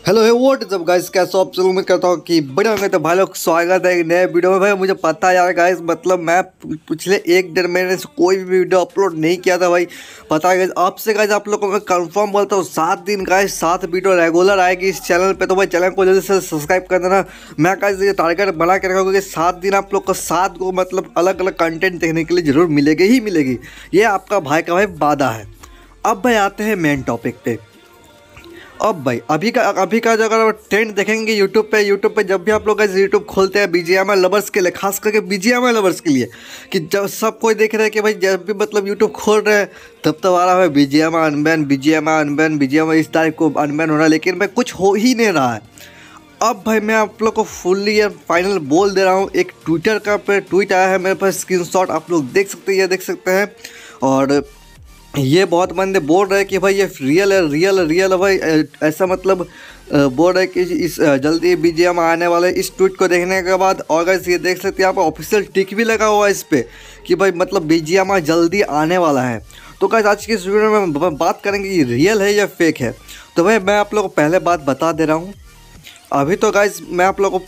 Hello hey what is up guys, कैसे हो आप? चलो उम्मीद करता हूँ कि बढ़िया होंगे। तो भाई लोग स्वागत है एक नए वीडियो में। भाई मुझे पता है यार गाइस, मतलब मैं पिछले 1 डेढ़ महीने से कोई भी वीडियो अपलोड नहीं किया था। भाई पता है गाइस, आपसे गाइस आप लोगों को मैं कंफर्म बोलता हूँ 7 दिन गाइस 7 वीडियो रेगुलर आएगी इस चैनल पे। तो भाई चैनल को जल्दी से सब्सक्राइब कर देना। मैं गाइस ये टारगेट बना के रखा कि 7 दिन आप लोग को 7 को मतलब अलग अलग कंटेंट देखने के लिए जरूर मिलेगी ही मिलेगी। ये आपका भाई का भाई वादा है। अब भाई आते हैं मेन टॉपिक पे। अब भाई अभी का जो अगर ट्रेंड देखेंगे यूट्यूब पे जब भी आप लोग यूट्यूब खोलते हैं बीजीएमआई लवर्स के लिए, खास करके बीजीएमआई लवर्स के लिए, कि जब सब कोई देख रहे हैं कि भाई जब भी मतलब यूट्यूब खोल रहे हैं तब आ रहा है BGMI unban, BGMI unban, BGMI इस तारीख को अनबैन हो रहा है, लेकिन भाई कुछ हो ही नहीं रहा है। अब भाई मैं आप लोग को फुल्ली या फाइनल बोल दे रहा हूँ। एक ट्विटर का पे ट्वीट आया है मेरे पास, स्क्रीनशॉट आप लोग देख सकते हैं, ये देख सकते हैं। और ये बहुत बंदे बोल रहे हैं कि भाई ये रियल है भाई। ऐसा मतलब बोल रहे हैं कि इस जल्दी बीजीएम आने वाले इस ट्वीट को देखने के बाद। और गाइस ये देख सकते हैं यहाँ पर ऑफिशियल टिक भी लगा हुआ है इस पर कि भाई मतलब बीजीएम जल्दी आने वाला है। तो गाइस आज की इस वीडियो में बात करेंगे ये रियल है या फेक है। तो भाई मैं आप लोगों को पहले बात बता दे रहा हूँ। अभी तो गाइस मैं आप लोगों को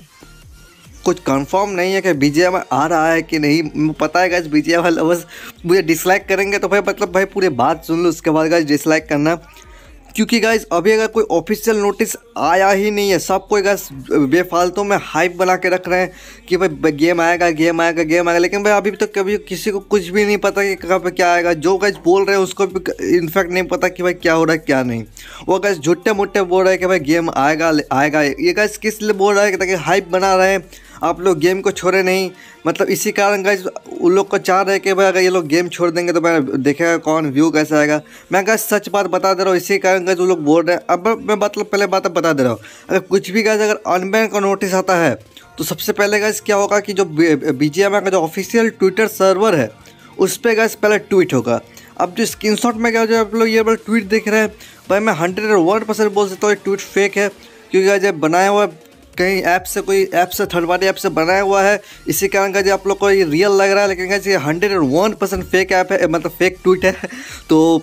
कुछ कंफर्म नहीं है कि बीजीएम आ रहा है कि नहीं। पता है गाइस बीजीएम वाले बस मुझे डिसलाइक करेंगे, तो भाई मतलब भाई पूरी बात सुन लो उसके बाद गाइस डिसलाइक करना। क्योंकि गाइस अभी अगर कोई ऑफिशियल नोटिस आया ही नहीं है, सब कोई गाइस बेफालतू में हाइप बना के रख रहे हैं कि भाई गेम आएगा गेम आएगा गेम आएगा, लेकिन भाई अभी तक कभी किसी को कुछ भी नहीं पता कि कहाँ पे क्या आएगा। जो गाइस बोल रहे हैं उसको भी इनफैक्ट नहीं पता कि भाई क्या हो रहा है क्या नहीं। वो गाइस झूठे मुट्ठे बोल रहे हैं कि भाई गेम आएगा आएगा। ये गाइस किस लिए बोल रहा है ताकि हाइप बना रहे हैं, आप लोग गेम को छोड़े नहीं। मतलब इसी कारण गाइस उन लोग को चाह रहे हैं कि भाई अगर ये लोग गेम छोड़ देंगे तो मैं देखेगा कौन, व्यू कैसे आएगा। मैं गाइस सच बात बता दे रहा हूँ, इसी कारण गाइस वो लोग बोल रहे हैं। अब मैं मतलब पहले बात बता दे रहा हूँ, अगर कुछ भी गाइस अगर अनबैन का नोटिस आता है तो सबसे पहले गाइस क्या होगा कि जो बीजीएमआई का जो ऑफिशियल ट्विटर सर्वर है उस पर गाइस पहले ट्वीट होगा। अब जो स्क्रीनशॉट में क्या जो आप लोग ये ट्वीट देख रहे हैं, भाई मैं 101% बोल सकता हूँ ये ट्वीट फेक है। क्योंकि गाइस जब बनाया हुआ कहीं ऐप से, कोई ऐप से, थर्ड पार्टी ऐप से बनाया हुआ है, इसी कारण का जो आप लोग को ये रियल लग रहा है, लेकिन गाइस ये 101% फेक ऐप है, मतलब फेक ट्वीट है। तो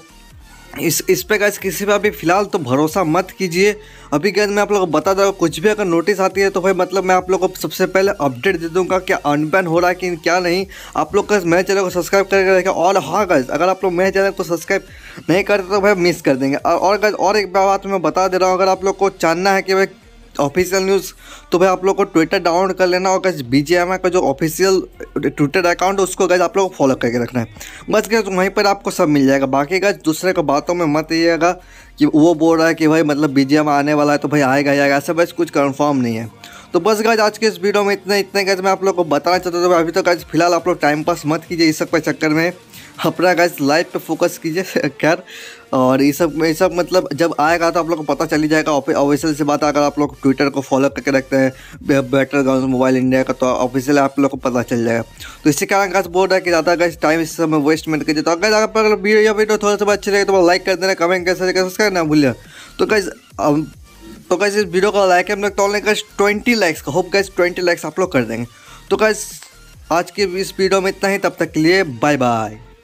इस पे गाइस किसी पे अभी फ़िलहाल तो भरोसा मत कीजिए। अभी गाइस मैं आप लोगों को बता दूँ कुछ भी अगर नोटिस आती है तो भाई मतलब मैं आप लोगों को सबसे पहले अपडेट दे दूंगा क्या अनबैन हो रहा है कि क्या नहीं। आप लोग गाइस मेरे चैनल को सब्सक्राइब करके रखें। और हाँ गाइस अगर आप लोग मेरे चैनल को सब्सक्राइब नहीं करते तो भाई मिस कर देंगे। और गाइस और एक बात मैं बता दे रहा हूँ, अगर आप लोग को जानना है कि भाई ऑफिशियल न्यूज़ तो भाई आप लोग को ट्विटर डाउनलोड कर लेना। और गाइस बीजीएमआई का जो ऑफिशियल ट्विटर अकाउंट है उसको गाइस आप लोग को फॉलो करके रखना है। बस गाइस वहीं पर आपको सब मिल जाएगा। बाकी गाइस दूसरे को बातों में मत आइएगा कि वो बोल रहा है कि भाई मतलब बीजीएमआई आने वाला है तो भाई आएगा ही आएगा, ऐसा बस कुछ कंफर्म नहीं है। तो बस गाइस आज के इस वीडियो में इतने गाइस मैं आप लोग को बताना चाहता हूँ। अभी तो गाइस फिलहाल आप लोग टाइम पास मत कीजिए इस सब के चक्कर में, अपना गाइस लाइफ पे फोकस कीजिए खैर। और ये सब मतलब जब आएगा तो आप लोग को पता चल ही जाएगा। ऑफिशियल से बात अगर आप लोग ट्विटर को फॉलो करके रखते हैं बेटर गाउस मोबाइल इंडिया का, तो ऑफिशियल आप लोग को पता चल जाएगा। तो इसी कारण गाइस बोल रहा है कि ज़्यादा गाइस टाइम इस समय वेस्ट मत कीजिए। तो अगर वीडियो थोड़ा सा अच्छी लगे तो लाइक कर देना, कमेंट कैसे सब्सक्राइब ना भूलिए। तो गाइस इस वीडियो का लाइक हम लोग तो गाइस 20 लाइक्स का होप गाइस 20 लाइक्स आप लोग कर देंगे। तो गाइस आज के इस वीडियो में इतना ही, तब तक के लिए बाय बाय।